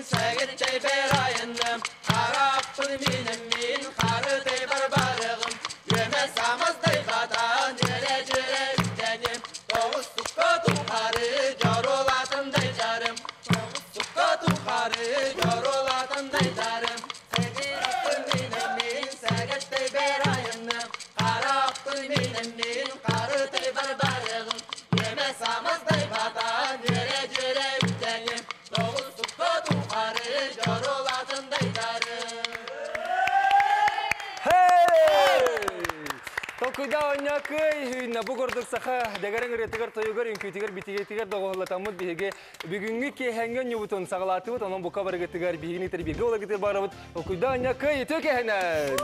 сәгетчей берайынным, қарақпын меніммен, қарыдай бір барығым, өмір самыздай қатан, жүре үттенем, тоғыз сұққа тұқары, жаролатындай жарым, тоғыз сұққа тұқары, жаролатындай жарым, сәгетчей меніммен, сәгетчей берайынным, қарақпын меніммен, қарыдай бір барығым, өмір самыздай қатан, жүре үттенем, тоғыз сұққа тұқары, жаролатындай жарым. Толкуйда онякый, үйінна бұл көрдік сақа дәгәрін үретігер тойығыр, үнкейтігер, бітігетігер доғылатамыд бейге бүгінгі кейхәнген нүбітін сағалатыбыд, оның бұқа барығытығар бейгінетер бейге олағытыр барабыд. Толкуйда онякый, өте кейхәнен!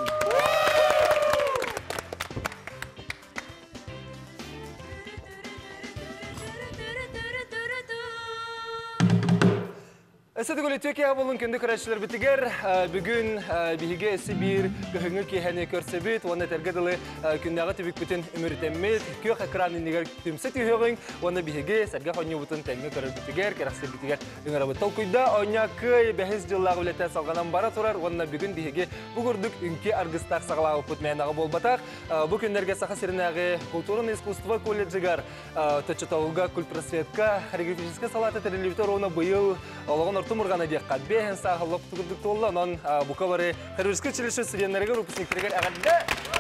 Әсәді көлі төке болын көнді көрәтшілер бітігер, бүгін бейге әсі бір күхіңі кейхәне көрсе бүт, оны тәргеділі күндағы түбік бүтін үміртеммет, көк әкранын негер түмсі түйеғың, оны бейге сәрге қойны бұтын тәңгі көрір бітігер, керақсыр бітігер үңірабы. Толкуйда оңякы бәхіз жыллағы білетті салғанан бара тұрар, оны бүгін бейге бұғырдық үнке арғыстақ сағылағы бұтмәйнағы бол батақ. Бұл күндерге сақа серінағы культурын искусство колледжігар, төтчетауға культпросветка, хореографическа салаты тәрелевітер оны бұйыл олығын Тумургана декка бehen сағылып тұғырдық толы, онын бұқа бары хореографическа училище студенттерге, выпускниктерге әғадда.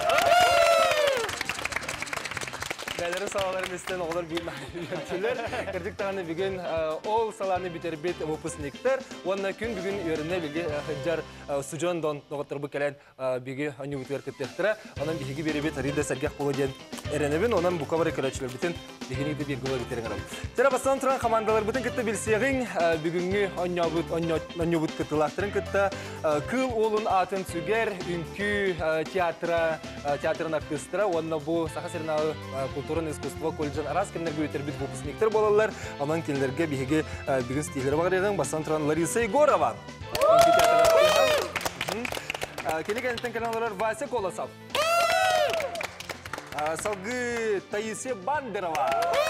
Бәлері салаларын істен оғылар беймәлілер. Кірдік тағаны бүгін ол саланы бітербет выпускниктер. Онына күн бүгін өріне білге жар сұжон доғыттыр бұл кәлін бігі өне өтігер күттектірі. Онын бігі беребет риді сәргеқ болу ден әренебін. Онын бұқа бары көрәтшілер бітін бігінекті бергілі бітерін ғырам. Тері бастан тұрған командалар бұтын күтті білсеғін бүгінгі өне бұт күттілақтырын күтті. Кыл олын атын сүгер үнкі театрын артыстыра. Онына бұл сақа серінағы культурын искусство колледжін арас кемдерге өтербіт выпускниктер болалар. Онан келдерге бігі бүгін стилері бағыр едің. Бастан тұрған Лариса Егорова. Келі кәнеттен каналалар Вася Колосов. Салгы Таисе Бандерова.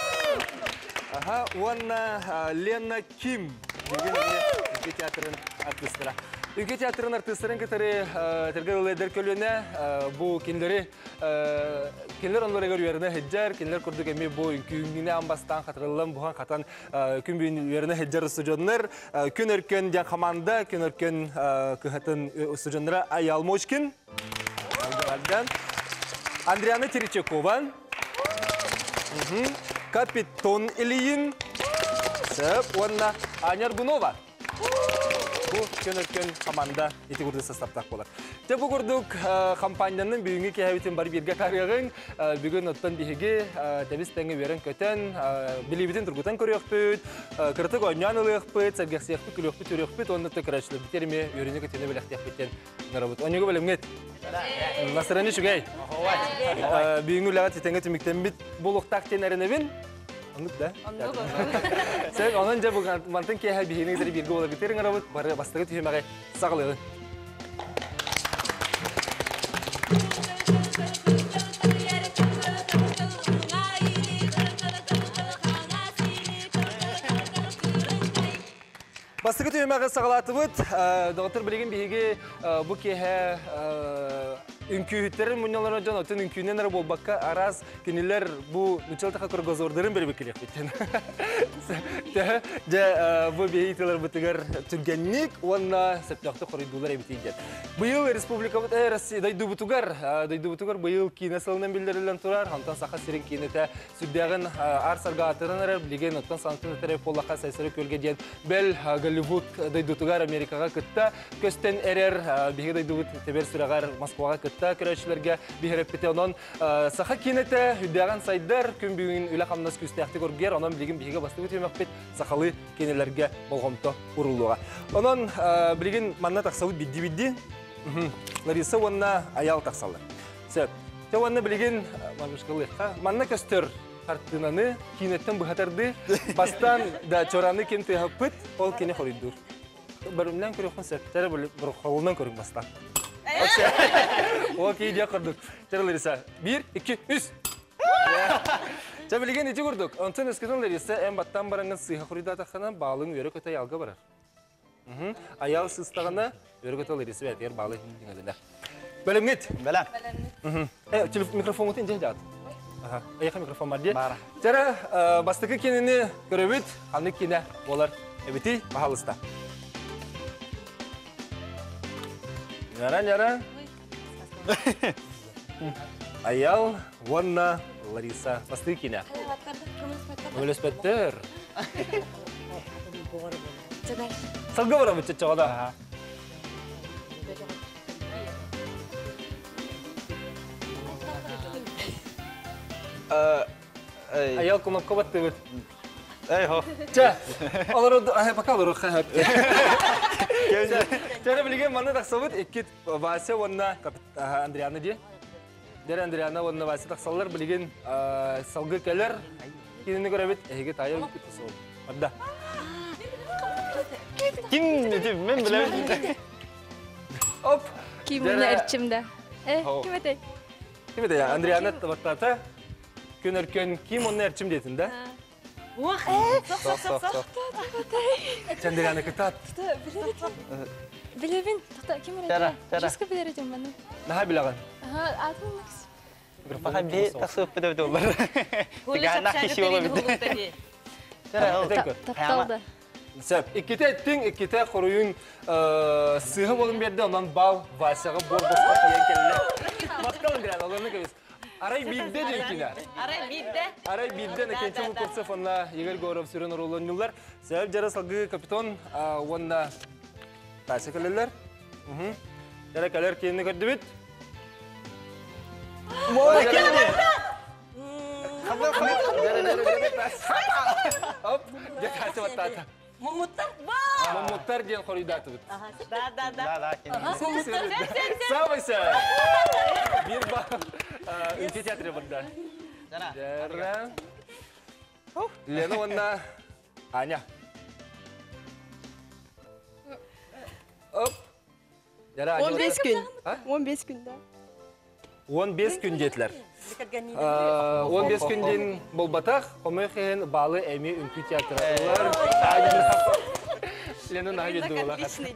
Онна Лена Ким. Үкі театрын артыстыра. Үкі театрын артыстырын кітері тергелілер көліне бұл кенлер онлары көреріне хеджар, кенлер күрдік әме бұл үңгіне амбастан қатырылым бұған қатан күн бүйін өріне хеджар ұсыжонлар. Күн өркен ден қаманда, күн өркен күхатын ұсыжонлары Аялмошкин. Андриана Теречекова. Капитон Ильин. Онна Аня Аргунова. Бұл көн-өркен команда еті күрді састаптақ болар. Бұл күрдік компанияның бүгінгі кәйбетін бар берге қарғығын бүгін ұттан бейге дәбіс тәңі верін көтен білебетін тұрғытан көрек бүт, кіртік ойнан ұлық бүт, сәргексек бүт, күлік бүт, өрек бүт, оны түкірәшілі бітерме өріне көтені біләқтек біттен ғыра бұт. Онығы білімгет? Насыраны шүгей? Бүгінгі үліға тетенгі түміктен біт болуқтақтен әрінебін? Да? Сәк, онын жа бұған мантын кейхәл бейініңіздері бергі олар бітерің арабыд, бары бастығы түйемеғай сағылығы. Бастығы түйемеғай сағылаты бұд, доғытыр білеген бейге бұл кейхәл үнкүйіттерін мұняларына жан өтін үнкүйінен әрі болбаққа араз кенелер бұл нүчалтақа көргізордарын бәрі бекелек беттен. Бұл бейітелер бұтығар түргеннік, онына сәптіақты қорыйдулар әбітейден. Бұйыл республика дайды бұтығар бұйыл кейіне салынан білдерілен тұрар, хантан сақа серін кейінеті сүрдіғін арсарға атырын әрі білеген оттан санатын өтірі полақа сайсыры көлге ден бәл Голливуд дайды бұтығар Америкаға күтті, көстен әрер бейге дайды бұт тебер сүрағар Москваға күтті. Көрәшілерге бейхеріп біте онын сақа кенеті үдіған сайдар күн бүгін үлі қамнас күстіяқты көргер, онын білген бейге басты өтемек бет сақалы кенелерге болғымты ұрылуға. Онын білген манна тақсауыд бидді-бидді, Лариса онына аял тақсалы. Сөп, онына білген манна көстір қартынаны кенеттен бұхатарды, бастан да чораны кем түйхаппыт, ол кене қорыйдыр. Бірімлен көріқін сәптері бір қолынан көрік бастан. Окей, де құрдық. Жары Лариса. 1, 2, 3. Жабілген еті құрдық. Онтын өскетін Лариса әм баттан бараңын сыйға құрыда таққанан балың өрі көтай алға барар. Аял сыстағына өргөт ол ересі бәтер балы деңелінді. Бөлімгет? Бәлем. Микрофон өтін жай жат. Аяқа микрофон бар де. Бара. Жара бастықы кенені көрөбіт, қаны кені олар әбіті бағалыста. Яра. Аял, Вонна, Лариса. Бастықы кені. Өлеспеттер. Салғы бара бұтчет жоғада. Аял кнопка баттı бит. Хо. Жа. Алар пока алар хап. Жара билген маны тақсабыт эккет Вася Вонна Андриана де. Дер Андриана Вонна Вася тақсалар билген салғы келер. Кинени көрөбүт эге таял кетсо. Адда. Kim dedi ben bilemem. Оп. Kim bunu erçimde? Kim etey? Kim ede ya? Андриана баттата. Көнөркөн ким оны эрчим дейтин да? Вах. Соқ. Андриана кетат. Білебін. Kim Жара. Жескі білердім баны. Наха билаган. Атым Макс. Fakat bir tasavvuf betul olur. Tiga kişi olabilir. Тапталды. Сәп, иккете тең, иккете қоруын сығы болын берді, онан бал Васяға бор-босқа кейін келі. Мақтал Андриана, оларны көбес. Арай билде дейкіне. Арай билде, нәкенче бұл көрсef, онна егер көріп сүрін ұрылынылар. Сәп, жара салғы капитон, онна тәсі көлелер. Жара кәлер кейінні көрді бет. Мой келді. Оп, жакасы баттата. Мумуттар ден қоридаты бит. Да, Самый сәр. Bir ба ülke театры бұрда. Жара. Лена онна Аня. Оп. Жара Аня. 15 gün. 15 günde. 15 күн жетілер. 15 күнден бұл батақ, қомықен балы әме үнкі театралар. Лена наға келді ола.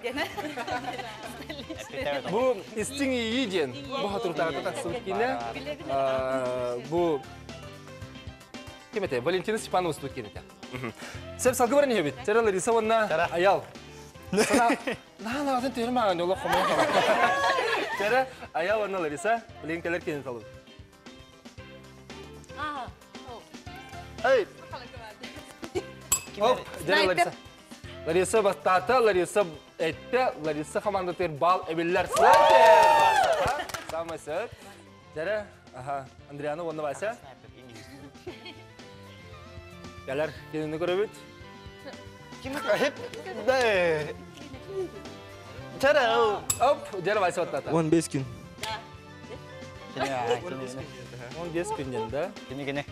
Бұл істің үй ден, бұл қатыртағы тақсылық кені, бұл кем әте? Валентина Степанова ұстылық кені. Сәп салғы баран ебет? Жара Лариса онна аял. Нағын түрі маған олы қомықен. Жара аял онна Лариса, білген кәлер кені талып. Эй! Оп, жара Лариса. Лариса бастата, Лариса әтті, Лариса командатыр бал әбеллер снайпер! Самый сәт. Жара, Андриана, онна Вася. Кәлер кенені көрі бет? Hep de. Jara. Оп, жара Вася баттата. 15 gün. 15 күннен да. Gini.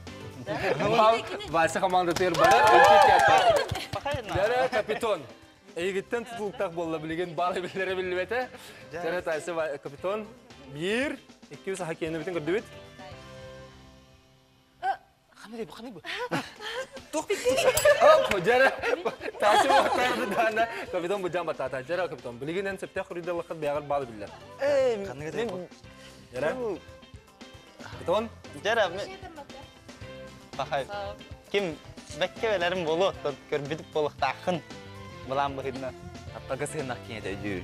Вася командатыр бары, өлке театр. Жара капитон. Егіттен тұтылықтақ болла білген бал әбелері білбеті. Жара тайсы капитон. 1, 2 саха кені бітін көрді бет. Қандай бұл? Оп, жара тайсы бұқтарды дана. Капитон бұджан баттата. Жара капитон. Білгенен сәпте құрыды лыққыт бәғір балы білдер. Жара? Капитон? Jara. Fakat kim bekkevelerim bolu, körbüdük boluk takın. Bulan bu hidna. Hatta sığınak kine de yürü.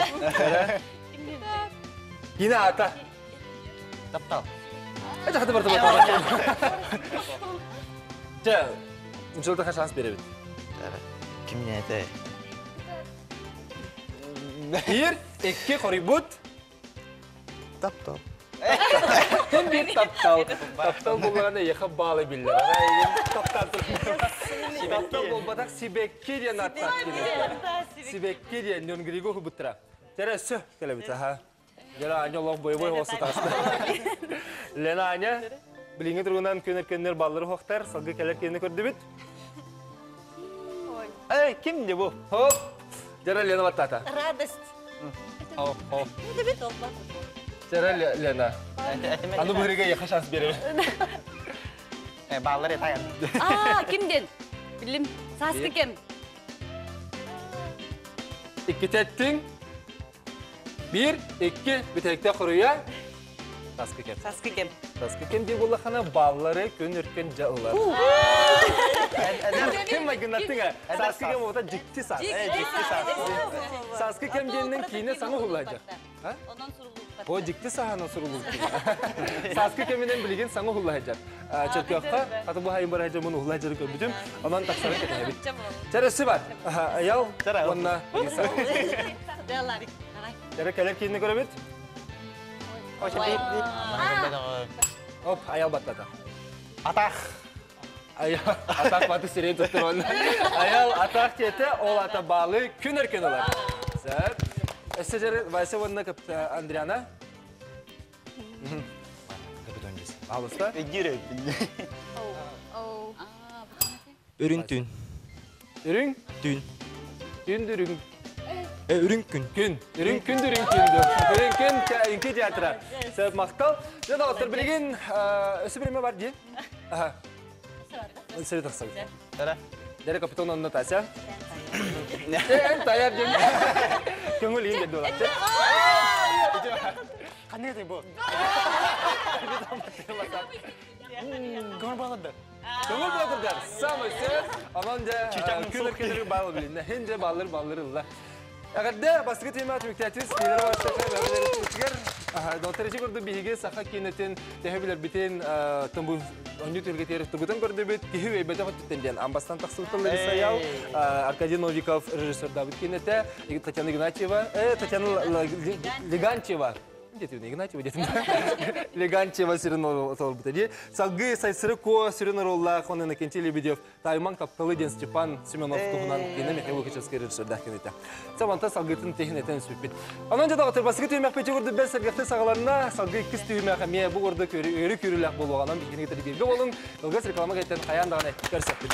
Yine ata. Taptal. Aja hadi bertemu. Ja, Unculta şans verebilir. Kim ne de? 1, 2 koribut. Taptal. Hem bir taptal. Taptal bulganda yakıp bağlı biller. Taptal bulbadak sibekki diye nattak gibi. Sibekki diye nyon grigo hubutra. Jara söh kelebit ha. Jara anya Allah boy hosu tasta. Lena anya bilingi turgundan köner balları hoqtar salgı keler kene kördü bit. Kim de bu? Hop. Jara Lena batata. Радость. Hop. Jara Lena. Anu beriga yakın şans verebilir. Balları tayan. Kimden? Bilim. Saskı kim? iki tettің. Bir, iki, bitekte kuruya. Saskı kem. Saskı kem diye bulakana balları kön ürken jağılar. Kim maygınlattın ha? Saskı kem oda ciddi sas. Saskı kem diyenin kiyine sana hullayacak. Ondan sorulur. O ciddi sahana sorulur. Saskı keminden bilgin sana hullayacak. Çöpkakka, hatta bu hayın barayacak bunu hullayacak gördüm. Ondan taksana ketene. Çaresi var. Ayal, onunla insan. Çare keler kiyini görebit. Hop, ayal batlata. Атақ. Ayal, atak batı sireye tuttur onu. Ayal, atak kete, ol ata bağlı, kün erken olar. Sert. Esecere, vaysa onunla kapta Andriana. Kapıdan gelsin. Ağlısta. Gire. Ürün tün. Ürün? Tün. Dün dürün. Ürün kün. Gün. Ürün kün dürün kündü. Ürün kün, inki tiyatra. Sebep maktal. Jada otur bilgin, ösü birime var diye. Aha. Seri taksak. Tara. Dari kapitan onunla tasya. Tayar jen. Köngül iyi dedi olar. Қандай еді бұл? Көңіл бағылды. Köngül bakırlar. Samısı. Amanca kün erkenleri bağlı bilin. Hence bağları. Agada bastığı temat müktetiz. Kileri baştaklar. Bebeleri tutuşlar. Doktor gördü bihige saha kinetin tehebiler biten tumbuh onju türgeteri tubutan gördü bit kihi ve bete hotu tendian ambastan taksıltırları sayal Arkadiy Novikov rejissör David Kinete Tatyana Ignatieva Tatyana Ligancheva Детивне Игнатьева, Леганчева сирена толбута. Ди салгы сайсырыко сирена ролла хонена Кенти Лебедев. Тайман тапталы ден Степан Семенов тугунан кине механический режиссер дахкенете. Саманта салгытын технетен сүппит. Анан жада тырбасыгы түймөк пече көрдү бес сергефте сагаларына салгы кис түймөк ме бу көрдү өрү көрүлөк болгонан бигине кетип белге болуң. Ылгас реклама кеттен каяндаганы көрсөтүп.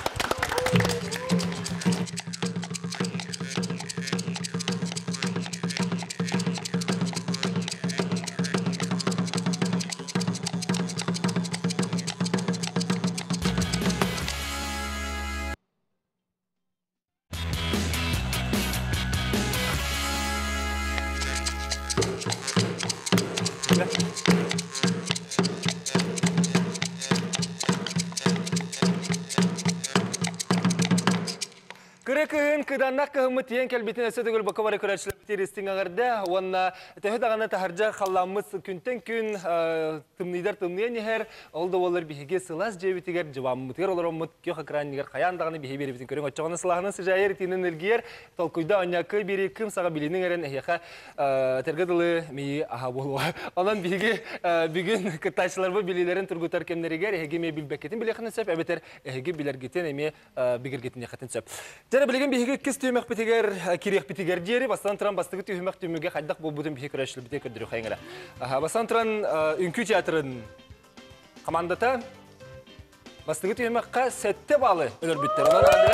Kırıkın kıdannak kıhımı tiyen kelbitin ösödügül bakıvarı körəçlü bitiristin ağırda. Ona təhü dağına taharca xallamız күнтен күн тымныйдар тымныя нехер. Олды олар бихеге сылас жебитигер жываммытыр олар оммыт кёх акран нигер қаян дағыны бихе беребитин көрің. Отчағаны сылағының сыжайыр тинін ілгер. Толкуйда онякы бері кім саға билінің әрін әйеқа тергадылы мейі аға болуға. Онан бихеге бүгін кытайшыларбы билилерін тұргутар кемнерігер. Әйеге мей білбәккетін білеқінің сөп. Әбетер әйеге білергетін әме бігергетін яқатын сөп. Жәрі білген бейгі кіз түймек бітігер, керек бітігер дері, бастан тұран бастығы түймек түймеге қайдақ бұл бұдың бейгі көрәшілі бітек көрдірі қайыңыра. Бастан тұран үнкі театрын командата бастығы түймекқа сәтті балы өлір біттер.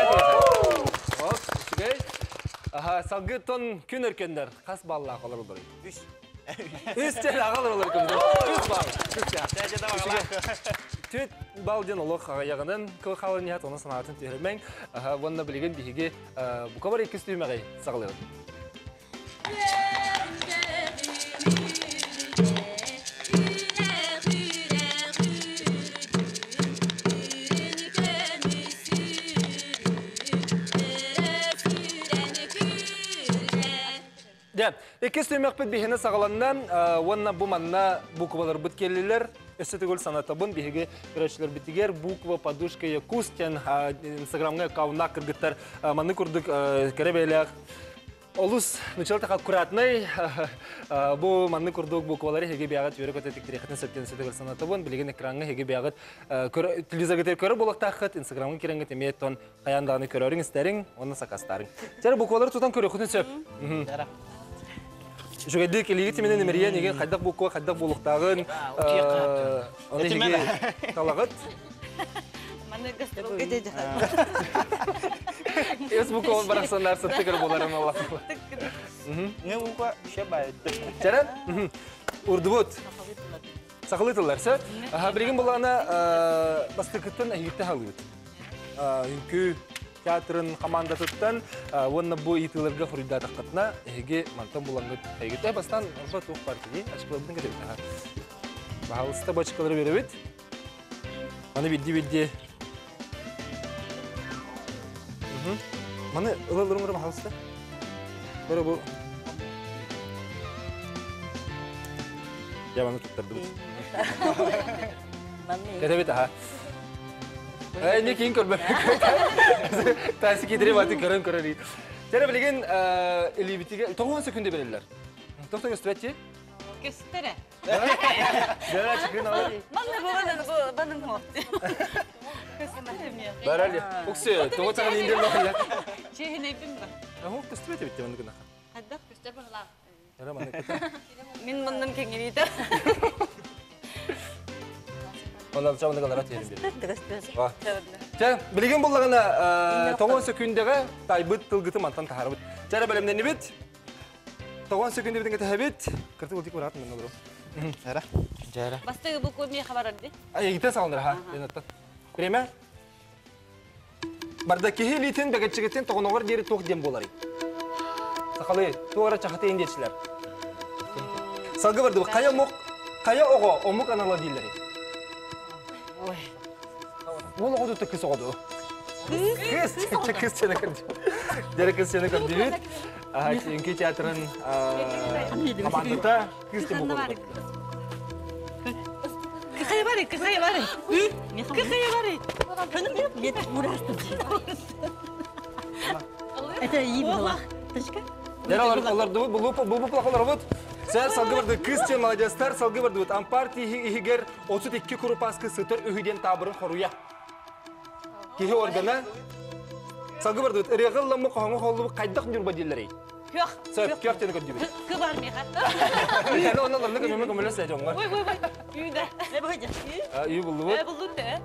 Салғы тон күн өркендер, қас балыға қолар олар. Үш тәл ағалар олар көмді. Үш бал. Түйет бал ден олық аяғынан көй қалын ният оны санағатын түйірмен. Онына білеген бейге бұқа бар екіз түймеғай сағылығын. Екіз түймек бет бейхені сағаланнан, онына бұманна буквалар бұт келілер. Өсетігіл санатабын бейге көрәшілер бітігер. Буква, подушка, якустен, инстаграмға қауына кіргіттар. Маны күрдік кәребейлер. Олус началта аккуратный. Бу манны курдук буквалары хеге биягат йөрөк өтөтик директен сөттен сөтөгөр санатабын билеген экранга хеге биягат телевизорга көрө болоктахыт инстаграмга киренге темет тон каяндагы көрөрүң истериң оны сакастарың. Жер буквалары тутан көрөкүн сөп. Жөгөдүк элиги теменен немерие неге кайдак буква кайдак болуктагын аны хеге талагат. Ес буквалар барасандар сөттөгөр боларын Аллах. Ne bu şey baydı. Çaren? Urdubut. Sakılıtırlar söz. Bilgin bulağına bastıkıtın ehiyette halıydı. Ünkü театрын команда туттан онна бу итыларга хурда тақатна эге мантан булангы тайгыта бастан алба тух партии ачкылдын керек та. Баалыста бачкалары беребит. Аны бидди. Маны ылылырымыр баалыста. Бара бу. Я маны туттарды. Кетебит аха. Не кейін көрбі. Тәсі кетіріп аты көрін. Жәрі білген елебітіге 90 секунде берелілер. 90 өстірәтте? Көстірі. Жәрі чықын алар. Баның хоқты. Барали. Өксі, тоғы чағын ендер бағылар. Чейін әйпін ба? Оқ көстірәтте бітті мәнді күн ақа. Әдді көстір бағыла. Жәрі маны көті. Мен мұндан кеңерейді. Onlar çabuk ne kadar at yerim biri. Bilgin bulduğuna 90 sekundege taybıt tılgıtı mantan taharabıt. Çare bölümden ne bit? 90 sekunde biten kete habit. Kırtık ultik var atın ben olurum. Jara. Bastığı bu konuya haber verdi. Ay gite sağlanır ha. Bireme. Bardaki hilitin begetçigetin toğunoğur deri toğ dem bolari. Sakalı tuğara çakatı indiyetçiler. Salgı vardı bu kaya mok. Kaya oğu omuk anala değilleri. Bunu kodu da kız oldu. Kız seni kırdı. Dere kız seni kırdı değil. Çünkü tiyatronun komandada kız da bu kodu. Kıkaya bari. Kıkaya bari. Это iyi bir laf. Dere onlar da bu plakalar var. Sen salgı vardı kız için malajastar salgı vardı. Amparti higer 32 kuru paskı sıtır ühüden tabırın koruya. Kihi organa salgı vardı. Regılla mı kahını koldu kaydak jurba dilleri. Yok. Söp kıyaf teni gördü. Kı var mı ya? Yani onlarla kömürle sayacağım var. Vay. Yüde. Ne bakacak? İyi buldu bu. Ne buldun de?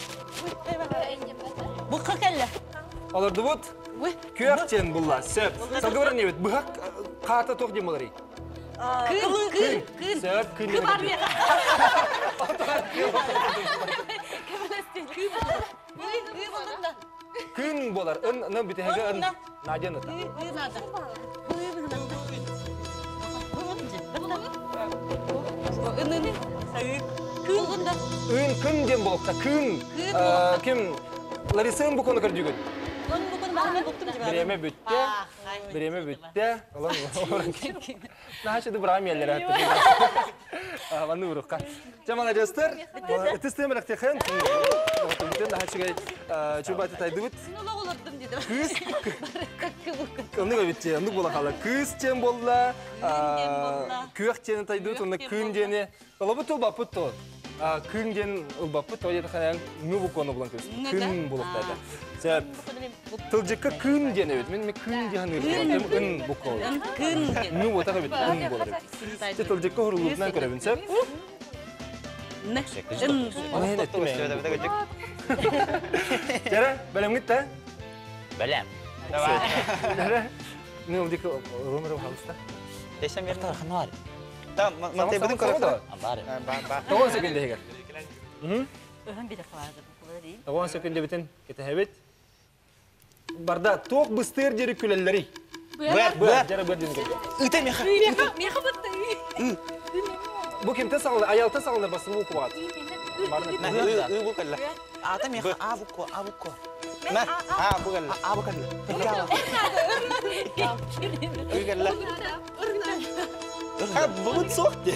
Bu kakelle. Alırdı bu. Kıyaf teni bulla. Söp. Salgı vardı evet. Bıhak kağıta tok diyeyim oları. Kın. Söp kın. Kı var mı ya? Kı buldun da. Kın bolar. Ne bite hege ın. Nacan ıta. Kı nada. Ün kın diyeyim bolukta. Kın. Kim? Larisa'nın bu konu kırdı gün. Bireme bütte. Ulan orang nah şu da bırakayım yerlere hatta. Bana vuruk ka. Cemal Ajastar. Testem raktekan. Bütün daha şu coba taydıbıt. Sinola olurdum dedim. Kız. Kakı bu. Onu da bitti. Onu bola kala. Kız cem bolla. Kıyak cem taydıbıt. Onu kın ceni. Kalau betul baput tuh. Kın cen baput. Toya da kayak nubuk konu bulan kız. Kın bolak tayda. Saya tılcıkka kın ceni evet. Men kın cihan nırdı. Ün bu kol. Kın. Nu botak evet. Ün bolar. Saya tılcıkka huruluktan körevin sen. Ne? Onu hen ettim ben. Cara, belum kita. Belem. Cara, ne oldu ki rumah halsta? Desem yer tarafı var. Tamam, mantep bedin Sama-sama korrekta. dah. Var. Tahu sekunde hegar. Öhen bir defa vardı bu kadar değil. Tahu sekunde bitin kita habit. Barda tok bıstir jeri külelleri. Ber. Cara berdin ko. Ütem ya. Miha battı. Bu kim tasal ayal tasal bas bu kuat. Nah, bukan lah. Atam ya. Abuko. Nah, bukan lah. Bukan lah. Bukan lah. Ha, bu sok ya.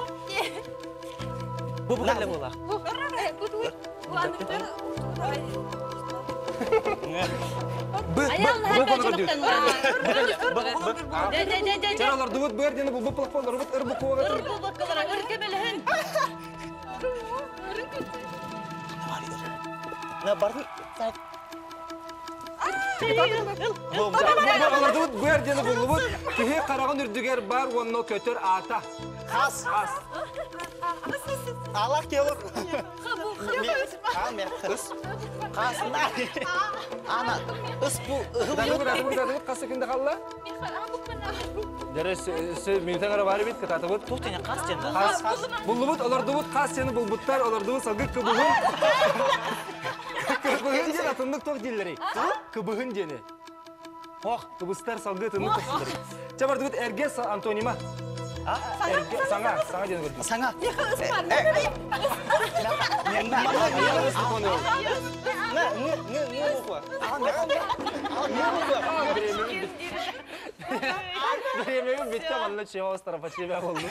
Bu bukan lah bola. Ayağın her kaçınıktan var. Cara lor duit berdin bu plafon lor but erbu kuat. Bu bakkalara ırkemelehin. Nah, baru Lor duit berdin bu but. Kihe karagan ürdüger bar onno kötür ata. khas. Alak ya lor. Kamu ya khas. Khas nah. Anak. Bu. Dah kasih kinda kalla. Jare minuta gara bari bit kata tabut. Tuh tanya khas cendal. Khas. Bulubut olar dubut khas seni bulbutlar olar dubut salgık ke buhun. Кыбыһын ден атыннык тоқ диллери. Кыбыһын дени. Ох, кыбыстар салгы тыннык тоқсылары. Чабарды бит эрге антонима. Саңа ден көрдү. Саңа. Времени битте манна чего стара себя болду.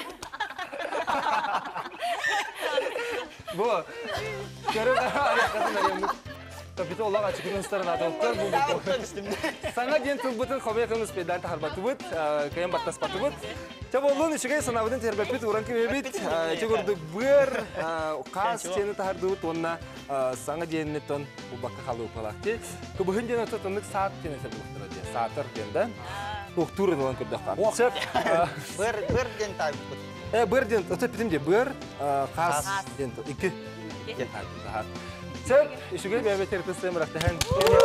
Бу. Көрөп аракатын Капитал олар ачыгын старын атылыптар бұл Саңа ден тұлбытын қомекіңіз пейдан тахарбаты бұд, кайын баттаспаты бұд. Чабы олын үшігей санабыдың тербәппет ұранки өбет, чөгірді бір қас чені тахарды бұд, онына саңа деніне тон бұл баққа қалы ұпалақты. Көбіхін ден өті тұнық саат дені сәбіліктір өте, саатыр денді. Тоқтур еділан көрді Бір ден тайып бұд. Бір ден, өті бітімде бір қас ден тұл, екі ден тайып. Сәп, үшіге бәбе терпістен мұрақтайын.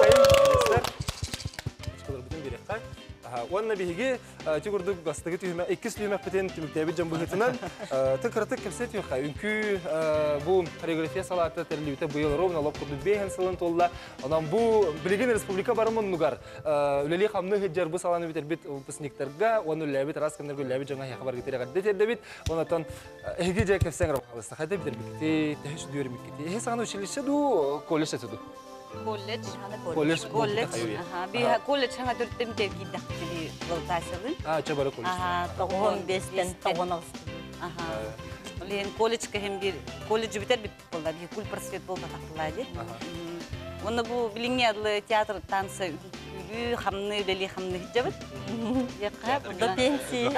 Шқылыр бүтін берек қай. Онына бейге жүгірдік бастығы түйіме, 2 түйімек бітен түміктәбі жан бұғытынан тұқыртық кәпсе түйіққа. Үнкі бұл хореография салаты тәрілеуті бұйыл ровна лоп құрды бейін сылын толла. Онан бұл білеген республика барымын нүгар. Үлелі қамны ғыджар бұл саланы бітер біт ұлпысынектарға, оны үләбіт, раскандарға үләбіт жаңа яқы бар кетері қадды терді біт. Онатан әйге жай кәпсен ғырап қалысты. Қайда бітер бітті, тәхіш дүйірім бітті. Әйге саған училище ду, колледж әтіду? Колледж, Колледж. колледж хана төрттем тевгиді қытылы ғылтайсылын. Чабары колледж. 15-тен 19. Олен колледж кәхем бір, колледж бітер біт болда, бір кул просвет болда тақылайды. Оны бұл біліңе адлы театр танысы үлі, қамны, үлелі қамны хиджабыт. Бұлда пенсия.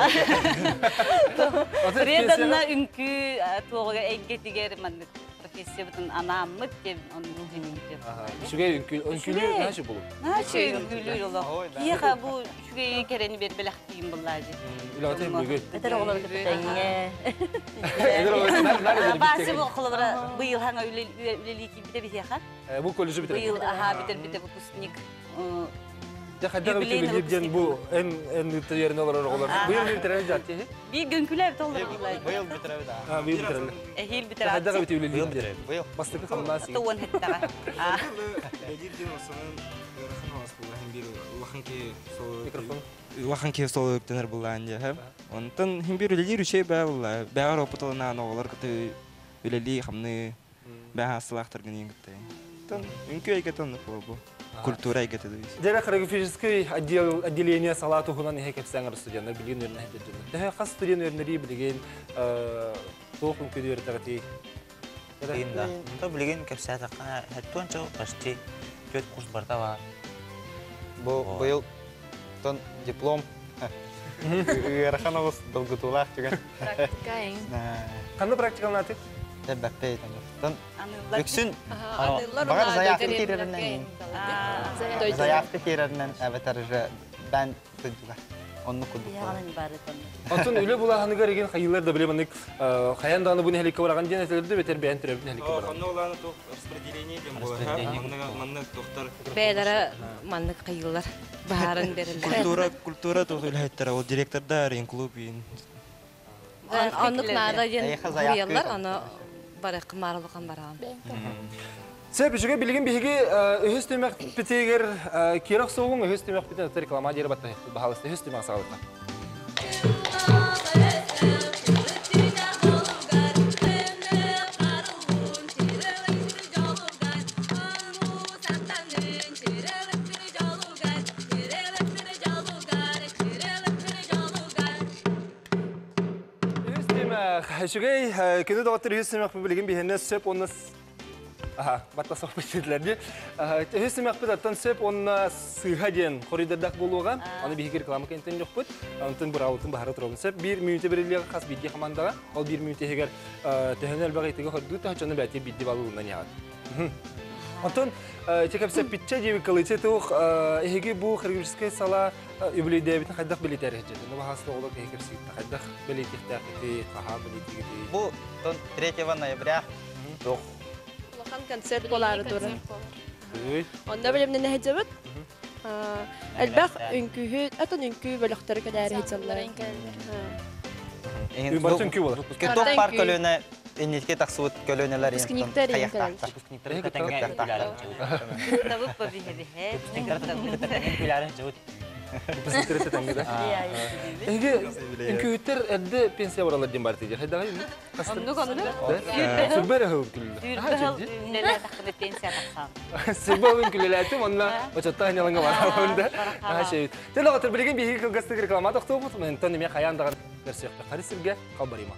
Реданна үнкі тоғыға әйгетігер мәндік. Профессия бүтін анамыт деп, оның жүмінтеп. Шүге үнкілі нәші болу? Нәші үнкілі олы. Кейіға бұл шүге керені бер біләқ дейін бұллады. Үләғатайын бөге? Әдір оғылар күттәңе. Әдір оғылар күттәңе? Басы бұл қылыбыра бұйыл хаңа үлелейкі біте бітеға. Бұл колледжі бітер? Бұйыл бітер выпускник. Қайдағы бітер бұл ән үттерін олар оғылар? Бұйыл бітер жатты? Bir günküler doldur vallahi. Быйыл бітірәуі да. Бұйыл бітер. Ehil biter Қайдағы atı. бітер үлелейін? Быйыл. Бастықы қамнасы. Tuğun hettara. Лаханке сол өктенер булан же. Онтан химбир үлелер үшей бәл, бәғар опытылынан оғылар күті үлелей қамны бәғасылақтыр гінен күтті. Тан үнкі әйгетін бұл. Культура әйгеті дейіз. Жәрі хореографический отделение салаты ғынан ехе кәпсәңір студенттер білген өріне әйдер жүрді. Дәхе қас студент өрінері білген тоқ үнкеді өрі тағыты. Дейінда. Білген кәпсә таққана әттуан чау қашты 4 курс барда бар. Быйыл диплом. Үйеріқанығыз долгытулақ жүген. Практикаен. Қанды практикалын атық? Бәппей. Үксін бағар заявты керерінен. Заявты керерінен әбетарыжы бән күдіға. Онны күдіға. Яғанын бары тонны. Атын үлі бұлағанығы реген қайылар да білемінік қаяндағаны бұны әлікке бараған ден әтелерді бетер бәйін түребін әлікке бараған. Қанды оланы тоқ распределение дем болар. Манны тоқтар. Бәлері манны қайылар барын берілді. Культура тоқ үлхеттер. Ол директордар, ен-клуб, ен. Анық нада ен құриялар, аны бары қымарылыған бараған. Сәп, жүге білген бейге өз төмек бітегер керақ соғын өз төмек бітен өтті реклама дері батты бағалысты өз төмек сағалыққа. Өз төмек, жүгей күні дағаттыр өз төмек білген бейгені сөп оныз батта соқпы жетілерді. Өз төмек біт аттан сөп онына сыға ден қоридардақ болуға, оны бейгер реклама кәнтен жоқ бұд, онытын бұр ауытын бағары тұрауын сөп. 1 минуте бірілігі қас бейді қамандаға, ол 1 минуте егер тәхін әлбағы етігі қорды, тәхчаны бәте бейді балуынан яғады. Онтын, текапсеп питча дебі қалыйте тұқ, әйге бұл хореографическай сала өбілейді әбітін қайдақ білейтер әжеді. Бұл ғасыда олар кәйкерсейді, қайдақ білейтектер кеті, қаға білейтегі. Бұл 3 ноября жоқ. Лахан концерт болары дұры. Онда білімнен әйдебіт. Әлбәқ үнкүйі, әтін үнкүй бөліқтері кәдәрі әйдемлер. Бартын күй болар. Кетоқ парк өліне иннетке тақсуыт көлөнелер Выпускниктер еңкелер. Табып побегебе. Бисинтересе таңгыда. Эге инкүттер әдді пенсия баралар дем бар тиде. Хайда гай. Онды конды. Сүбәре хөвкүлле. Неле тақды пенсия тақсан. Сүбәвен күлеләте монна очотта ханялыңга бар. Онда. Ашый. Теле отыр билеген биһи кылгастык реклама тоқтоп, мен тоны ме хаяндагы берсекте. Харисирге калбарима.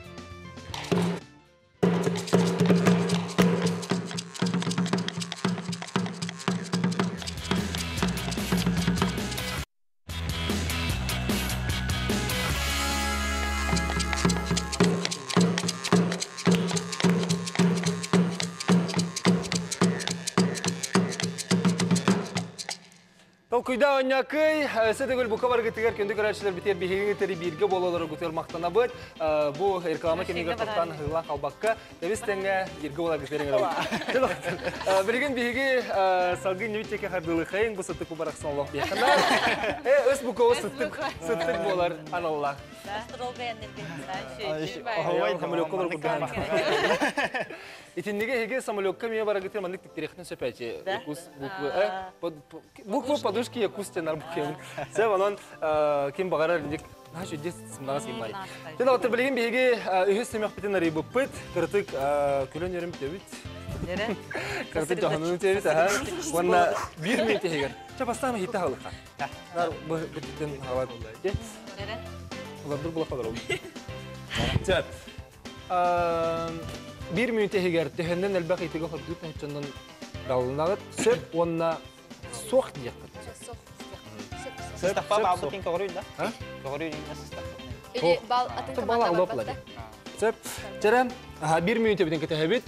Куйда онякый, сөтөгөл бука бар гытыгар көндү көрәчләр битер биһиге тери бирге болалары гутел мактана бит. Бу реклама кемигә токтан хыла калбакка, дәвистәнгә бирге була гытереңә. Билген биһиге салгы нүтеке хардылы хәйин бу сөтө кубарак саллах якыннар. Өс бука сөттек болар аналла. Итиннеге хеге самолетка мия бара гытер мандык тиктерехне сөпәче. Букву подушки якустенар букем. Сәв анан кем багарар дик нашы дес сымнагас кембай. Тен отыр билген биһиге үһүс семяк битен ари буппыт, кыртык күлөн ярым тебит. Нере? Кыртык жаһанның тебит аһа. Ванна 1 минут хегер. Чапастама хитә халыкка. Нар бу битен хават. Нере? Улар бер була калыр. Чат. 1 минут хегер тәһәннән әлбәк итеге хөрдүк тәһәннән далынагы сөп онна соқ диек. Сыстапа бабу кин когоруйда. А? Когоруйда сыстапа. Или бал атын Бала команда алдап бар лади. да? Сөп. Жарам. 1 минут битен кетәбит.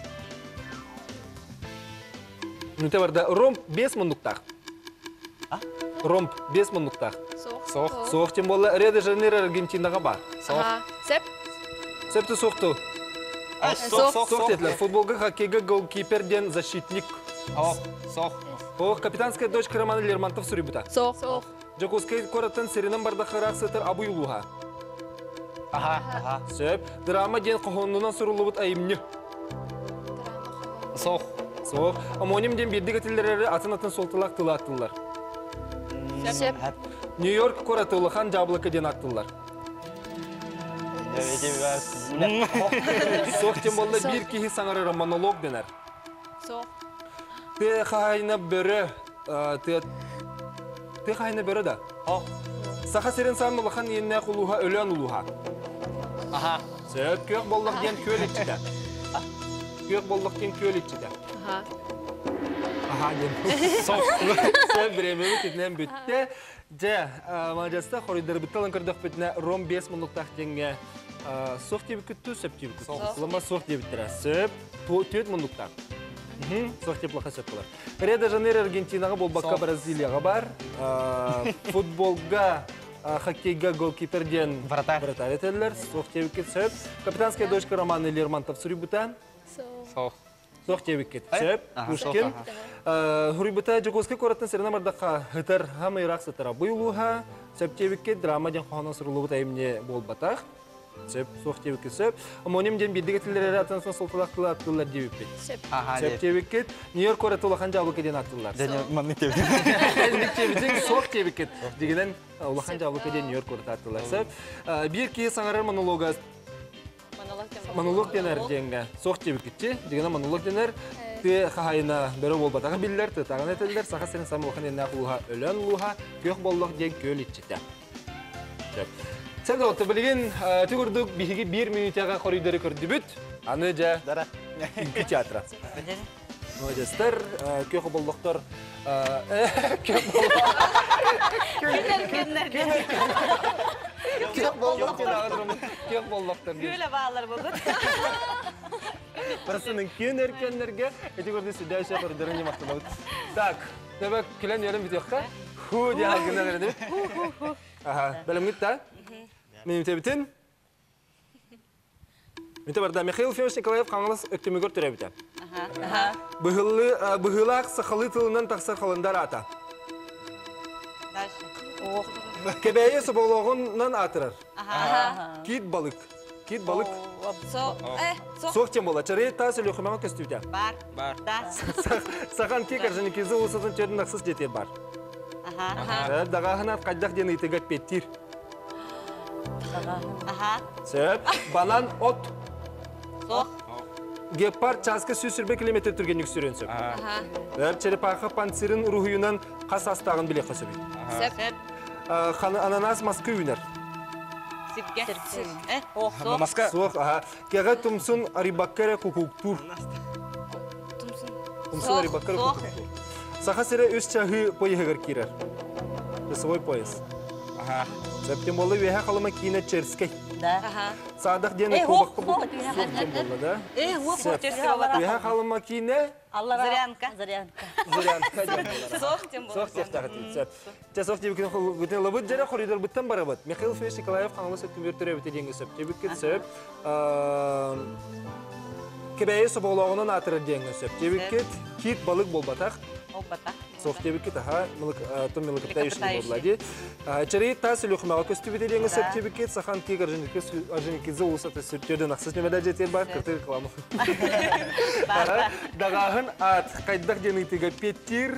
Минута барда ромб 5 минуттак. А? Ромб 5 минуттак. Соқ. Соқ тем болла Рио-де-Жанейро Аргентинага бар. Ага. Сеп. Сөпті соқту. Соқ детлер. Футболга, хоккейга голкиперден защитник. Соқ. Капитанская дочка Романа Лермонтов сурибута. Соқ. Жокускай коратын серинен барда хырак сытыр абу юлуха. Ага. Сөп. Драма ден қоғынынан сұрылыбыт айымны. Соқ. Соқ. Амоним ден бердік әтілдері атын солтылақ тылы аттылар. Сеп. Нью-Йорк коратылыхан жабылықы ден аттылар. Соқ ден болда бір кейі саңары монолог денер. Соқ. Ты хайна бөрі. Ты хайна бөрі да. Саха серен самылыхан енне құлуға өлен ұлуға. Сөп көк болдық ден көл етчіде. Көк болдық ден көл етчіде. Ден. Сөп біремемі кетінен бүтті. Мағажаста қорыдары бұтталын көрдіқ бүтіне ром 5 мұнлықтақ денге соқ дебі күтті, сөп дебі күтті. Құлыма соқ дебі тұра. Сөп 4 мұнлықтақ. Соқ деп лақа сөп болар. Рио-де-Жанейро Аргентинаға болбаққа Бразилияға бар. Футболға, хоккейға голкиперден вратарь етелер. Соқ дебі кет сөп. Капитанская дочка Романа Лермонтов сурибута. Соқ. Соқ дебі кет сөп. Пушкин. Хурибута Жокускай коратын серена бардаққа хытыр хамы ирақ сытыра бұйылуға. Сөп дебі кет драма ден қоғынан сұрылуыт әйімне болбатақ. Сөп, соқ дебі кет сөп. Амоним ден бердігі тілдері атынсын солтылақтылы аттылар дебі кет. Сеп. Сөп дебі кет. Нью-Йорк коратылыған жабылы кеден аттылар. Манны тебі. Соқ дебі кет. Дегенен улахан жабылы кеден Нью-Йорк кораты аттылар. Сөп. Бір кейі саңарар монологаз. Монолог денер денге. Соқ дебі кетче. Дегенен монолог денер. Ты хахайна бәрі болбатаға білдер, тұтағын әтелдер, сақа сенің самы оқын енне құлуға өлен ұлуға, көк боллық ден көл етчеті. Сәді оқты білген, түгірдік бігі 1 минутаға қоридары көрді бүт, аны жа үкі театра. Жастар, көк боллықтар, көк боллықтар. Көйлі бағалар болды. Парасының кен әркенлерге әте көрді сүдәйші қоридары не мақтан ауыт. Так, дәбәк келен ерім бітеққа. Ху де алғына көреді бит. Бәлім күтті, мен үмте бітін. Үмте барда Михаил Фемович Николаев қаңылыс өктемегөр түрі біті. Бұғылақ сақалы тылынан тақса қалындар ата. Кебәйе сұболығынан атырар. Кит балық. Кит балык. Соқ. Соқ тем бола. Чары та сөйлөкмөгө көстүбүтө. Бар. Бар. Да. Сахан ки каржыны кизи усатын чөрдүн аксыз жетер бар. Ага. Дагахына кайдак дени тегат петтир. Ага. Сөп. Банан от. Соқ. Гепард часка сүсүрбе километр түргенлик сүрөнсөп. Сөп. Черепаха панцирин рухуюнан кас астагын биле касыбыт. Сеп. Ананас маска үйнер. Сипке. Соқ. Маска. Соқ. Кега тумсун рибаккере кукуктур. Тумсун рибаккере кукуктур. Саха сере үс чахы поехагар кирер. Свой пояс. Септем болы веха халыма кине черскей. Да. Садах дене кубакка бұл. Да? Веха халыма кине Зарянка. зырянка. Соқ тем Соқ тектағы тейт. Те соқ тебікен ғытын лабыт жара қоридор бұттан бара бат. Михаил Феш Николаев қаңылы сөттің бөртірі өте денгі сөп. Тебікен сөп. Кебәйі соболағынан атыры денгі сөп. Тебікен кит балык бол батақ. Соқ тебікен таға тұм милықытта үшілі болады. Чары тасы лөқімаға көсті беті денгі сөп. Тебікен сақан кек аржынекізі олысаты сүрттерден ақсыз немеда жетер бар. Кіртір қыламы. Дағағын ат қайдақ дені тегі петтір.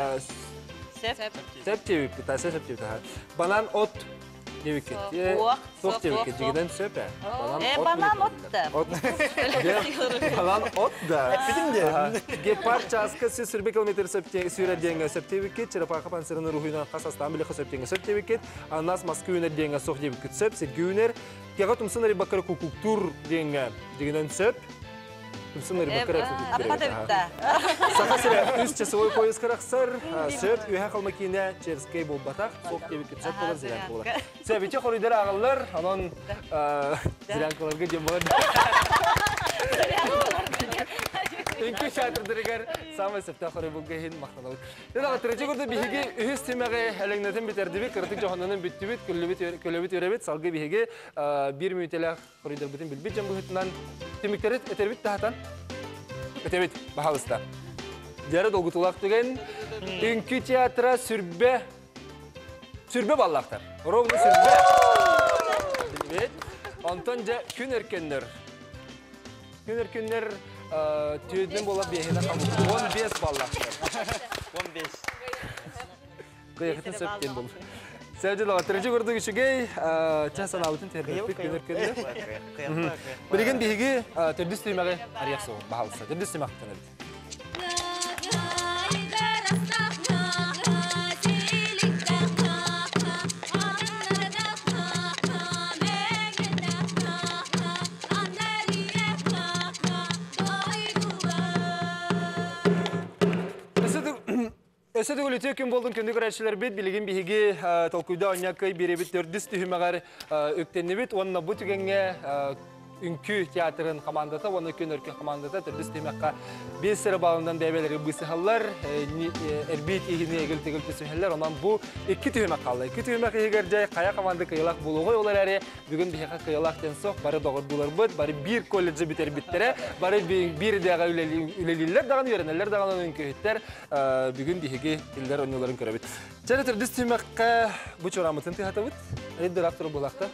Сеп тебікен, тасы сеп тебікен. Банан от тебікен. Соқ тебікен, жегеден сөп. Банан отты. Банан от да. Гепард часка сүрбе километр сүйреденге сөп тебікен. Черепаха панцирының рухуынан қасастан білеқі сөп денге сөп тебікен. Анас маска үйнер денге соқ тебікен сөп. Серге үйнер. Кеға тұмсын рибакары кукуктур денге жегеден сөп. Тұмсын рибакары кукуктур денге. Сақа сірі үз часовой пояс қарақсыр. Сөп үйе қалма кейіне черскей бол батақ. Соқ тебікен сөп болар зірянка болар. Сөп ете қоридер ағылар. Анон зірянкаларға жем болар. Үнкі шатырдырығар самай сөпті қоры бұл кейін мақтаналық. Дедағы түрече көрді бейге үйіз темеғі әліңнетін бітерді бі, кіртік жоғанының бүтті біт, көлі біт өребет, салғы бейге бір мүйтелі қоридер бұтын білбет жан бұғытынан теміктері өтер біт тағатан? Өтер біт, бағалыста. Дәрі долғытулақ түген үнкі театра сүрбе баллақтар. Ровны сүрбе. Білбет. Антон жа күн өркендер. Күн өркендер түйеден болып бейхені қамыл. 15 баллақтар. 15. Қияқытын сөптен бұл. Сәуделіға түрінші көрді үшігей часан ауытын тербеппет күн өркенді. Білген бейге түрдіс түймәғі арияқ соғы бағалыса. Түрдіс түймәқтен өбді. Өсөді өліте күн болдың күнді көрәтшілер бет, білген бейге толкуйда оңякай беребет 400 түйімағар өктенне бет, онына бұ түгенге үнкі театрын командата, оны күн өркі командата 400 түйімаққа 5 сірі балынан бәбелері бұсығалар, әрбейт егіне егілті сөйлер, онан бұл 2 түйімақ қалды. 2 түйімақ егер жай қая команды қиылақ болуғой олар әрі, бүгін бейға қиылақтен соқ, бары доғыр бұлар бұд, бары бір колледжі бітер біттері, бары бір дәға үлелілер даған үйерінелер даған үнкі өттер, бүгін бейге тілдер өнелерін көрі біт. Және 400 түйімаққа бұч орамытын түйхаты бұд, әйдір авторы болақты.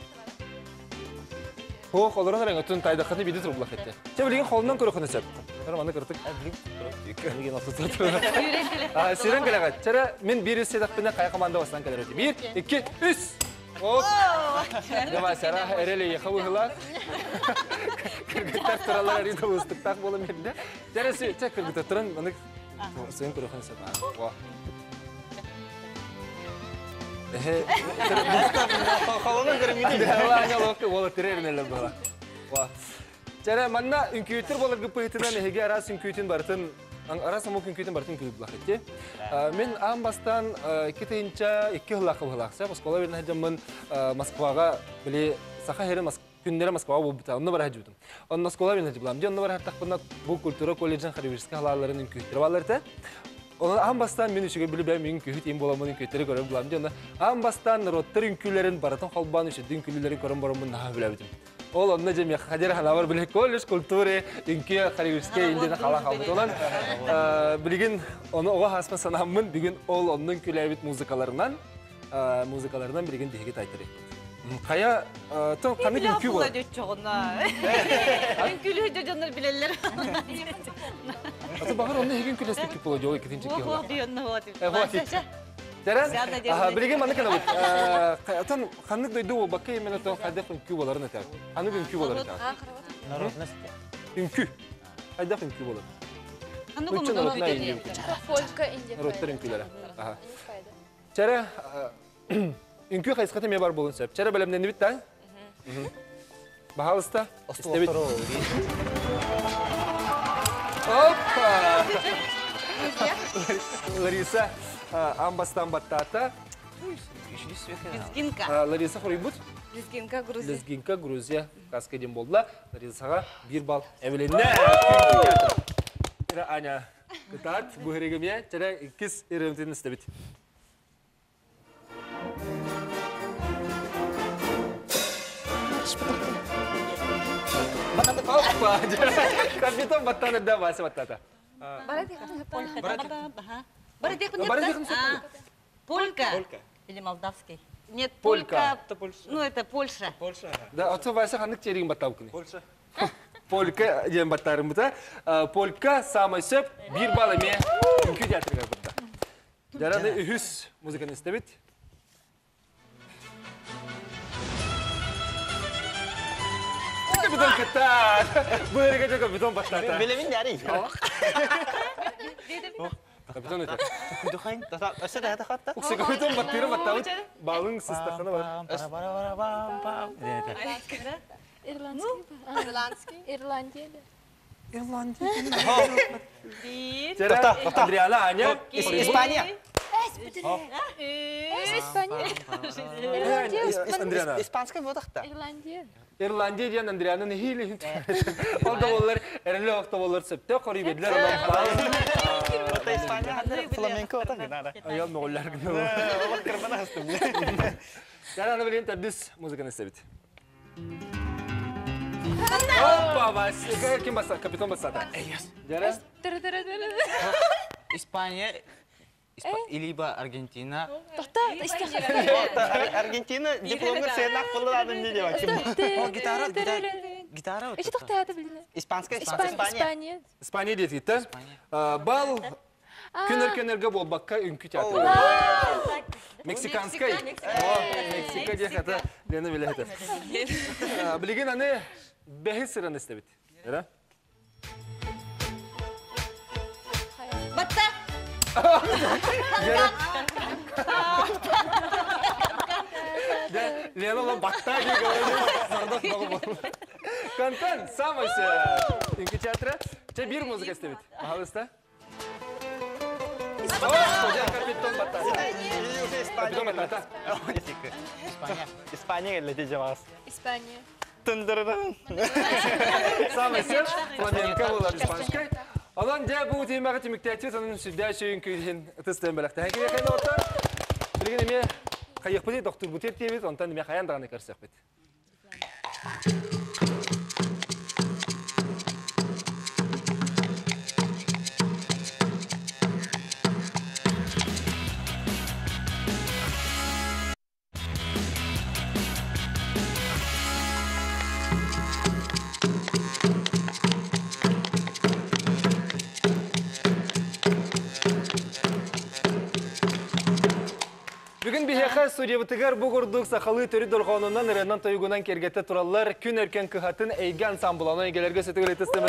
Хоқ, оларын әріңі тайдаққаны бейді тұрғылақ етті. Че білген қолынан көрі құны сөп. Әріманы көрдік. Білген осы тұрды. Сүйрен кәліғат. Чәрі мен бір үз седақпіне қай команда басынан кәлір өте. 1, 2, 3. Оқ. Дема сәра әрелі еқы ұғыла. Кіргіттар тұралар әрейді ұстықтақ болым ерінде. Чәрі сүйет кіргіттар тұрын. Мұны сүйен көрі құны сөп. Қалының көрімейді. Қалаңа лоқты олы тірерінелер бұла. Жәрі, манна үнкүйттір болырғы пұйтынан әйге арас үнкүйттін барытын, арас амыл үнкүйттін барытын күйіп бұлақ етті. Мен ағын бастан 2 тейінча 2 ғылақы бұлақса, Москваға берін әжімін Москваға біле сақа хері күндері Москваға бұл бұта, онны бар әжібітім. Онны Москваға берін әжі бұлам. Онны бар әртақпында бұл культура колледжін қарибірскі қалаларын үнкүйттір балырды. Onun ambastan men üçüge bilip ben mümkün köhüt en bolamın köhütleri görüp bulam diye. Ambastan rotter ünkülerin baratan kalban üçü dünkülerin körün boramın daha bilebidim. Ol onunla cem ya hacer halavar bilek kolej kulturi ünkü kariyerske indine hala kaldı olan. Bilgin onu oğa hasma sanamın bugün ol onun külebit muzikalarından bilgin dihge taytırı. Қая, тон қаны үңкі Бұл болады. өйт жоғына. Үңкілі өйденер білелер. Аты бағыр онда еген күлесті кіп болады, ол екетінші ке Ох, дейінні болады. Жаран, Сяда десін. білеген маны кана бұд. Тон қанық дойды ол баққа емен тон қайдақ үңкі боларын әтәр. Қанық үңкі боларын әтәр. Үңкі. Қайдақ үңкі боларын. Үңкі наротына еңге үңкі. Полька, Индия. Нароттар үңкілері. Чәрі, үңкі қайсықаты ме бар болын сөп. Чәрі бәлемден бітті, а? Бағалыста? Істебет. Опа! Лариса, амбастан баттата. Лезгинка. Лариса Хорибут. Лезгинка, Грузия. Лезгинка, Грузия. Каскаден болдыла. Ларисаға бір бал әвеленне. Аня. Кытат, бұғырегіме. Чәрі кіз ирімтін істебет. Опа! Капитан баттаны да басы баттата. Полька. Или молдавский? Нет, Полька. полька. Ну, это Польша. Да, отсо басы ханық тереген баттау күні. Польша. Полька ден баттарым бұта. Полька самай сөп бір бал әме үңкі театрға бұтта. Жараны үхіс музыканы істебет. Капитан кыттар! Бұйырға жа капитан баттата. Білемін дәрі. Капитан өте. Дұқайын, өсі де әді қатта. Ұқсы капитан баттыры баттауыт. Балың сыстақыны бар. Ирландский. Ирландия. Жара, Адриана, Аня. Испания. Испания. Адриана. Испанскай бодақта. Ирландия. Ирландия диян Адриана нехили. Олда болар, әрілі оқты болар сөпті, қоры беділер. Ота Испания хадыр фламенко ота гынара. Аял моғылар күні. Олар кірмана хастым. Жара, аны білейін тәдіс музыканы істебет. Опа, бас. Кем баса? Капитан басата. Жара? Испания либо Аргентина. Аргентина дипломгар сенақ болыр адым не деп айтым. Гитара. Еще тоқтайды білдіңіз. Испанская Испания. Испания дейт кетті. Бал көнер-көнерге бол баққа үнкі театры. Мексиканскай. Мексика дейт әті. Лені біле әті. Білеген аны бәхі сыраны істебет. Жара? Батта. Лена ола бақта дейгі сардақ бағы болу. Кантан, самайсы үнкі театры. Че бір музыка істебет. Мағалыста? Капитан баттата. Капитан баттата. Испания лети жавас. Испания. Тындырырын. Самайсы фламенко болар испанскай. Алан жа бұл темаға теміктәті, соның сүрдә шүйін көйден тұстығын бәліқті. Әкеме қайда отар? Білген еме қайық бұте доктор бұтер тебет, онтан еме қаяндағаны көрсек бет. Бүгін бейеқа студиябытығар бұғырдық сақалы төрі дұрғанынан ұрынан тойығынан кергетті тұралар күн өркен күхатын әйгі ансамбыланы әйгелерге сөтігілі тістемір.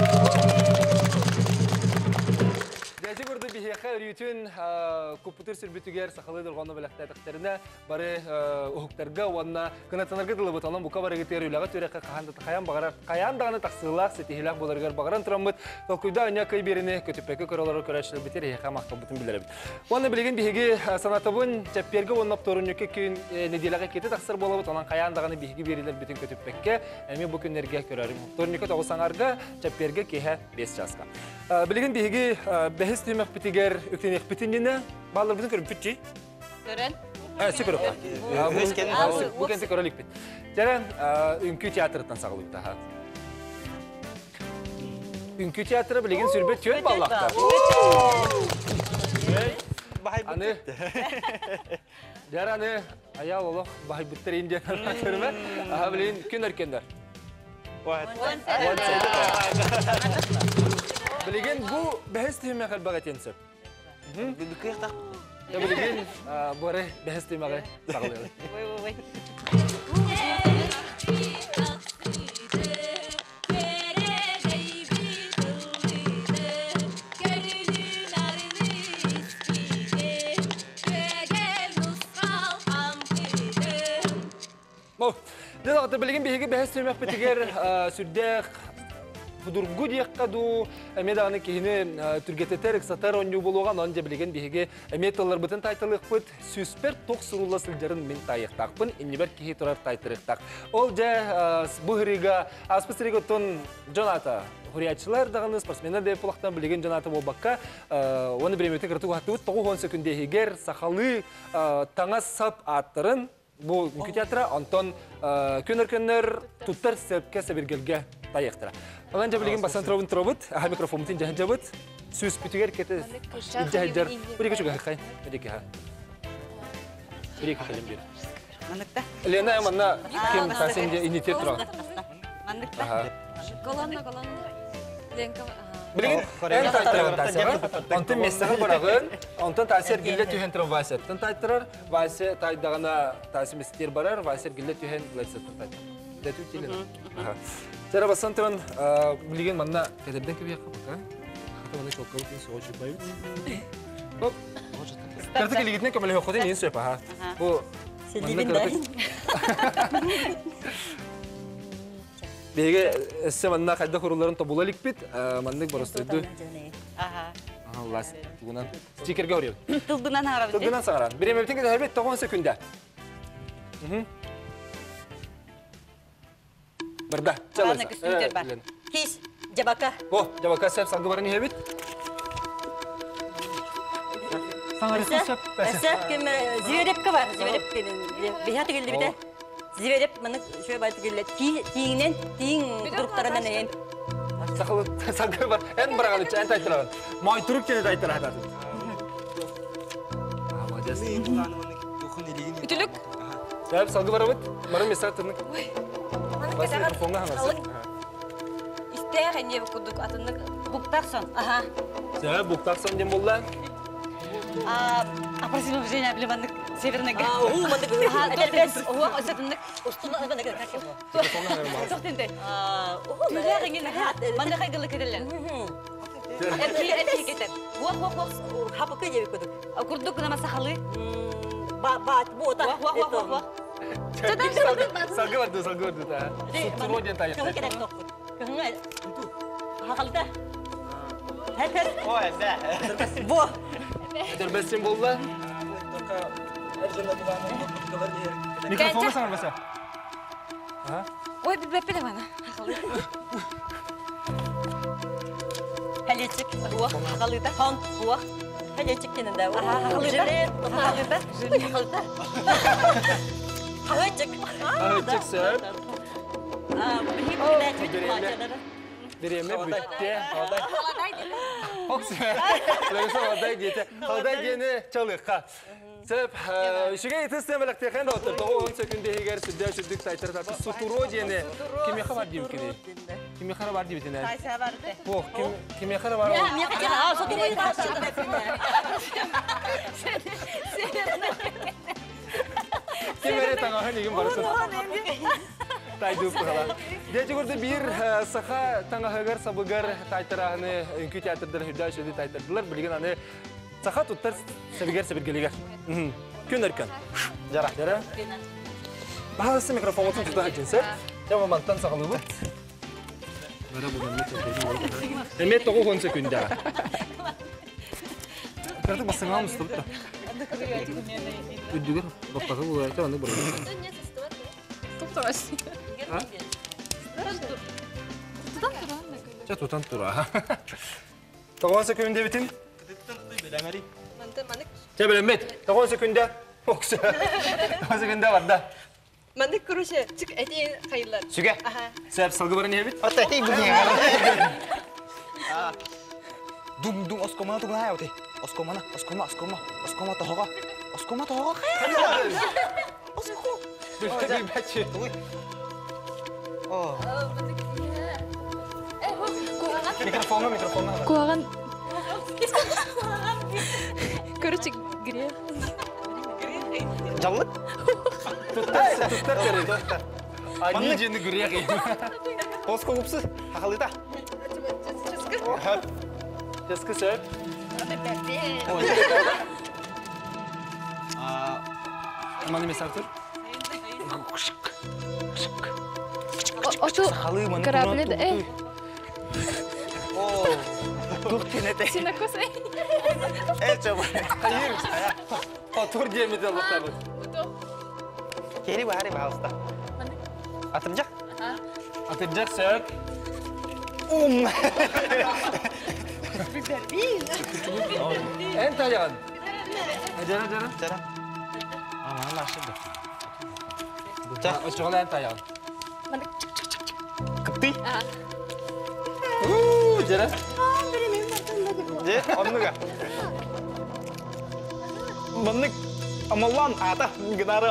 Дәжі көрді бейеқа үрійтін көппүтір сүрбітігер сақалы дұрғаны біліқтәтіқтеріне бары ұхықтарға, оғанна күнатынарға дылы бұталан бұқа бары кетер үйліға төреқі қаяндағаны тақсылақ, сетихилақ боларғар бағаран тұрамбыт, толкүйда өне көй беріні көтіппекі көралары көрәшілі бітер ехқа мақтал бұтын білер біт. Оны білеген бейге санатабын чәпперге оннап торынеке күйін неделіға кеті тақсыр болабыт, онан қаяндағаны бейге берілер бүтін көтіппекке, әме бұл күнерге көрәрім. Торынеке тоғысаңарға чәпперге кеге 5 жасқа. Білеген бейге бәхіс түймек бітігер үктенек бітініне балар бүтін көрім бүтчі? Көрін. Сүкірі. Бұл кенті көрілік біт. Жәрі үнкі театрыттан сағылы біт. Үнкі театры білеген сүрбет көн баллақта. бахай аны жараны аял олох бахай бүттер инде көрмө. Аха билин күн өркендөр. Билген бу бәһис түймә хәлбәгә тенсеп. Я билген боре бәһис түймәгә сагылыр. Ой. Дел аты билген биһиге бәһис түймәк битигер сүрдәк Будургу дияққаду, әмедағаны кейіні түргететер, ықсатар оню болуған, онжа білеген бейге әметалар бұтын тайтылық бұд, сүспер тоқ сұрула сілдерін мен тайықтақпын, иннебер кейі тұрар тайтырықтақ. Ол жа бұғыриға, аспысыриға тұн Джоната, хуриячылар дағаны спортсменер де пұлақтан білеген Джоната болбаққа, оны біреметі кіртуғы хаттығы 9-10 секунде егер сақалы таңа сап аттырын, бұл мүмкетиатыра, онтон көнер-көнер тұттар сәпке сәбергелге тайықтыра. Олан жабылеген басан тұробын тұробыт, аға микрофонымтын жағын жабыт, сөз бүтігер кеті жағылжар. Бір-екі жүгі қай? Бір-екі ға. Бір-екі қалем бері. Мандықта? Лена, манна кем тасенде инитет тұра. Мандықта? Колонна. Ленка. Білген, ән тайтырағын тасыға, онтын мессіғын барағын, онтын тасер гілі түйен тұрып вайсеттін тайтырар, вайсе тайдағына тасы местер барар, вайсер гілі түйен лайсеттін тайтырар. Жара бассан тұрын білген манна кәдерден көбе яққа бақа. Хата маны шолқалы кейін соға жүріп байып. Хоп. Кәрті келігітінен көмелі өққоты мен сөйіп аға. Бұл манна кәрті. Беге әссе манна қайда құруларын табула лікпет, маннық барыстайды. Аха. Аллас, тұғынан стикерге өрел. Тұлғынан ағара бізде? Тұлғынан сағаран. Бір емептен кәді әрбет 9 секунда. Бірда, Ладно, көстіңдер бар. Кейс, жабака. О, жабака сәп салғы барын ебет. Әсәп кем зиверепке бар. Зиверепке бехаты келді біте. Зивереп мұны шөй байды келді. Тиіңнен, тиің дұрықтарынан әйін. Сақылы салғы бар. Ән біраған үтші, ән тайтыраған. Май тұрып кені тайтыраған. Ütülük. Сәп салғы бар өт. Марым месақ тұрнық. İsteğe ne kuduk atını Бұқтақсон. Аха. Сәп бұқтақсан дем болды. Апарсимов Женя Аблимандық севернегі. Мандық. Аха, әдәлбәс. Оға өсетіндік. Ұстына ағынығы. Тоқтенді. Түлі ғыңел мандық айгылы керелер. Әпі кетер. Уақ. Хапықы жебі көдік. Күрдік күнама сақалы. Бат, бота. Уақ. Салғы барды. Сұттыру ден тайық. Кыңы керек тоқпын. Кыңы хақалда. Әпер. Ой, бә. Бо. Дәрбәстен болды. Микрофоны саңар бәсі. Ой, bir bepele bana. Хәлетчик. Уақ. Хақалыда. Хан. Уақ. Хәлетчик кенінде. Хақалыда. Хәлетчик. Хәлетчик сөп. Береме бүтте. Халдай дейті. Халдай дейіні чалыққа. Сөп, үшіге етістен білікте қайында отыр. 9-10 секунде егер сүрдік тайтыр таты сұтуро дейіні. Кемеқа бар дейбі кеде? Кемеқара бар дейбі тіне? Тайсыға барды. О, кемеқара бар. Кемере таңағы неген барысын. Тайдып қала. Дәжі көрді бір сақа таңағығар сабығар тайтырағыны үнкі театрдар хүдді үшеді тайтырдылар. Білген аны сақа тұттар сәбігер-сәбіргелегер. Күн әркен. Жара. Бағалысы микрофон отын тұта әкенсі. Жама манттан сақылы бұд. Әмет 9-10 секунда. Кәрді басыңа мұстылып та. Үддігір баппағы бұл әйті аны бұрын. Тұтан тұра. 9 секунде бітін? Жа білемет. 9 секунде. 9 секунде барда. Mandık kuruşu. Çık etiğin hayırlar. Süge. Səb salgı barın ebit? Ota eti bu niye? Dung oskoma tuh nggak ya? Oskoma tohoga. Oskoma tohoga. Bildi bachi. Oh. Mikrofonga. Kuagan. Короче, грех. Жаллык. Туттар керек. Ани жені гүрек ем. Оско гупсы. Хахалыта. Жасқы сөп. Аман емес Артур? Ото карабинет. О. Кухтинете. Синакосай. Чоба. Hayır. Артур демеді Allah'tan. Keri bari bahasta. Atıracak. Atacak söp. En tayan. Jara. Cara. Aman başladı. Oçoğlu en tayan. Kıptı. Jara. Je, onu ga. Benik amalan ata genara.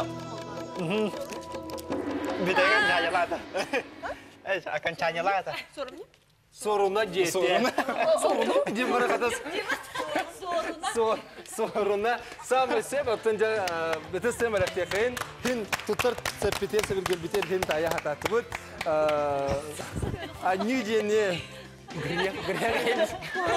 Bidaya nyaya lata. Akan canya lata. Soruna jeti. Soruna? Dimana kata? Soruna. Sampai saya bertanya betul saya melihatkan hin tutar sepiter sebelum biter hin tayah hata tebut. Anyu jenis. Geriak.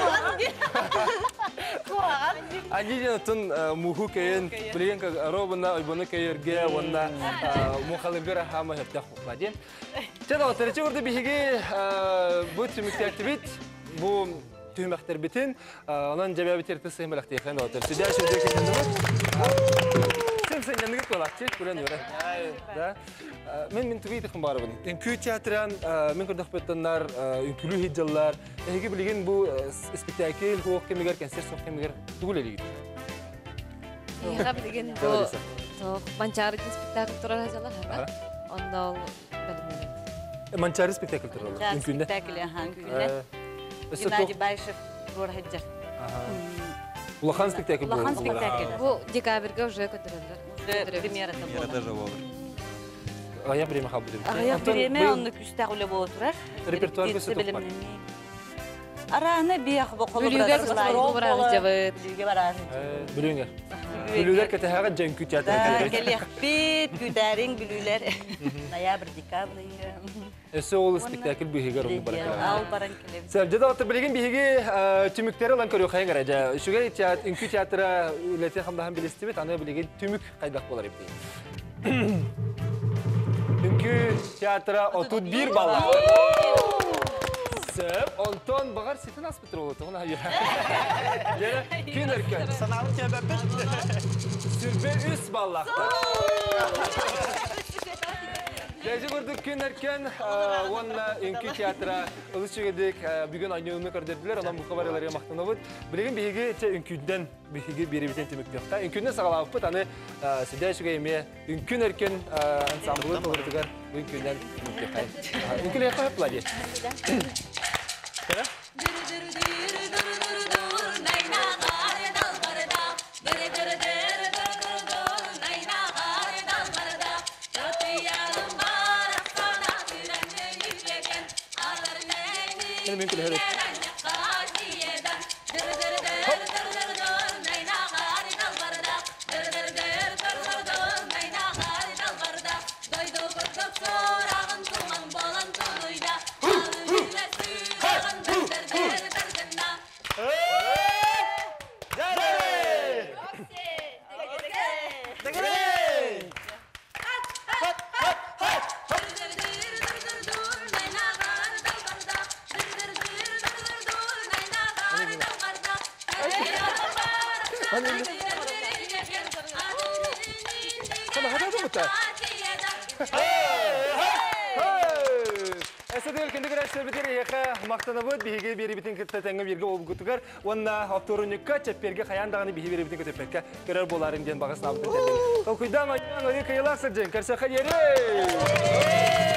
Anyu jenis tun muhu kain. Belian ke robona, ibuna kayerga, wanda mukhalifgara hama heptak lagi. Jadi terus orada bihigi bu tümüktertibit bu tümükterbitin onun cevabı tertisi melektiğen o tersi. Dia sudah kendine. Sen yanına kolakçı kuran yora. Da. Men tweet kembar bunu. Inkü tiyatran men kurdak petanlar, inkülü hicallar. Hegi bilgin bu spektakl bu kemigar konser sok kemigar tugul eligi. Iya bilgin bu. Tuh pancari spektakl turun hajalar ha. Onda Mançarı spektakl turun. Mümkün de. Spektakl ya mümkün. Gennady Bayşev rol heccer. Ulahan spektakl bu. Ulahan spektakl. Bu dekabrga уже көтерелер. Премьерада болады. Aya birime habrim. Aya birime onu küstağıyla bu oturar. Repertuar göster toplar. Arana bir boqulu Bülüger cevap. Bülüger barar. Bülünger. Bülüler kete cenkü tiyatro. Geliyek bit güderin bülüler. Noyabr dekabr. Ese ol spektakl bihigar onu bırakır. Al barankele. Sevcede otur bilgin bihigi tümükleri lan körüyor hayın garaja. Şuga tiyat inkü tiyatra ületi hamdahan bilistibet ana bilgin tümük kaydak bolar ipti. Inkü tiyatra 31 bala. Sev onton bağır sitin aspitr oldu ona hayır. Yine gün erken. Sanalım ki ben Sürbe üst ballakta. Gece gördük gün erken, onunla inkü tiyatra alışıgedik, bugün aynı karderdiler, ondan bu kabaryaları yamaktan oldu. Bilgin bihigi inküden bihigi biri biten temik yokta. İnkünden sağlam put, hani sidaya şuga yemeğe, inkün erken ansambulu tolurdugar, bu inkünden temik yokta. İnküyle yapayaplar diye. Kera? Mümkün değil. Esadil kendi arkadaşlar bitir yaka maktanabı bihige biri bitin kettenga birge olup gutugar onna haftorunukka çepperge hayandağını bihi biri bitin ketepekka görer boların gen bağısına abdın terden. Kalkuydan ayağın ayı kıyılar sırcın karşı hayeri.